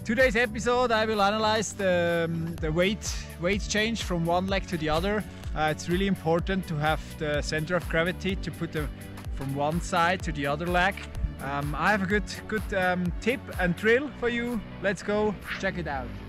Today's episode I will analyze the weight change from one leg to the other. It's really important to have the center of gravity to put them from one side to the other leg. I have a good tip and drill for you. Let's go check it out.